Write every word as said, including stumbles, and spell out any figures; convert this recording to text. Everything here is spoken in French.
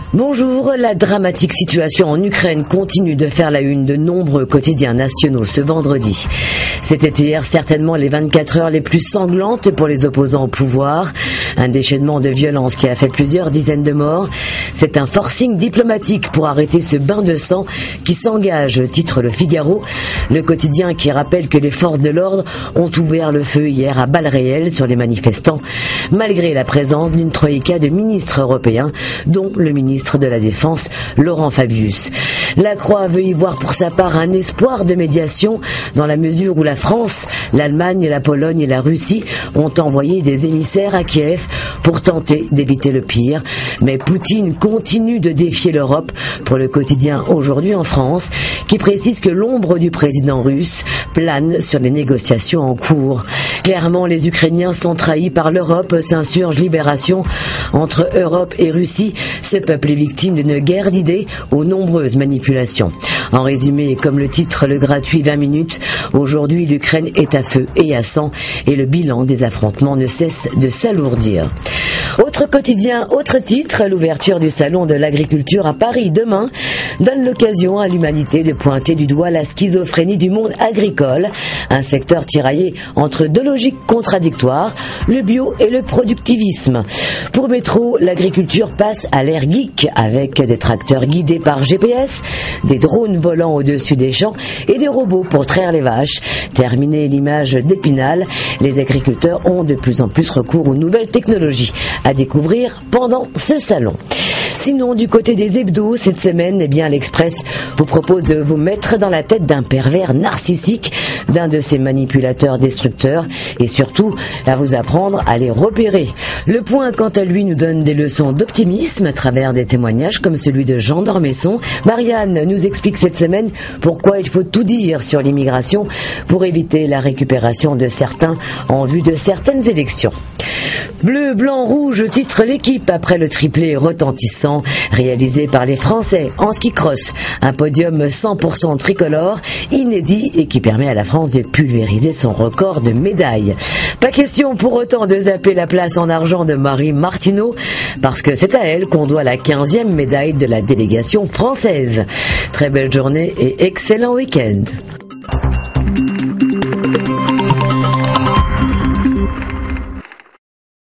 Bonjour, la dramatique situation en Ukraine continue de faire la une de nombreux quotidiens nationaux ce vendredi. C'était hier certainement les vingt-quatre heures les plus sanglantes pour les opposants au pouvoir. Un déchaînement de violence qui a fait plusieurs dizaines de morts. C'est un forcing diplomatique pour arrêter ce bain de sang qui s'engage, titre Le Figaro. Le quotidien qui rappelle que les forces de l'ordre ont ouvert le feu hier à balles réelles sur les manifestants, malgré la présence d'une troïka de ministres européens, dont le ministre de la Défense, Laurent Fabius. La Croix veut y voir pour sa part un espoir de médiation dans la mesure où la France, l'Allemagne, la Pologne et la Russie ont envoyé des émissaires à Kiev pour tenter d'éviter le pire. Mais Poutine continue de défier l'Europe pour le quotidien Aujourd'hui en France, qui précise que l'ombre du président russe plane sur les négociations en cours. Clairement, les Ukrainiens sont trahis par l'Europe, s'insurge Libération. Entre Europe et Russie, ce peuple est victime d'une guerre d'idées aux nombreuses manipulations. En résumé, comme le titre le gratuit vingt minutes, aujourd'hui l'Ukraine est à feu et à sang et le bilan des affrontements ne cesse de s'alourdir. Autre quotidien, autre titre, l'ouverture du salon de l'agriculture à Paris demain donne l'occasion à l'humanité de pointer du doigt la schizophrénie du monde agricole, un secteur tiraillé entre deux logiques contradictoires, le bio et le productivisme. Pour Métro, l'agriculture passe à l'ère geek avec des tracteurs guidés par G P S, des drones volant au-dessus des champs et des robots pour traire les vaches. Terminée l'image d'Épinal, les agriculteurs ont de plus en plus recours aux nouvelles technologies à découvrir pendant ce salon. Sinon, du côté des hebdos, cette semaine, eh bien, l'Express vous propose de vous mettre dans la tête d'un pervers narcissique, d'un de ces manipulateurs destructeurs, et surtout à vous apprendre à les repérer. Le Point, quant à lui, nous donne des leçons d'optimisme à travers des témoignages comme celui de Jean d'Ormesson. Marianne nous explique cette semaine pourquoi il faut tout dire sur l'immigration pour éviter la récupération de certains en vue de certaines élections. Bleu, blanc, rouge, titre l'équipe après le triplé retentissant réalisé par les Français en ski cross. Un podium cent pour cent tricolore, inédit et qui permet à la France de pulvériser son record de médailles. Pas question pour autant de zapper la place en argent de Marie Martineau, parce que c'est à elle qu'on doit la quinzième médaille de la délégation française. Très belle journée et excellent week-end.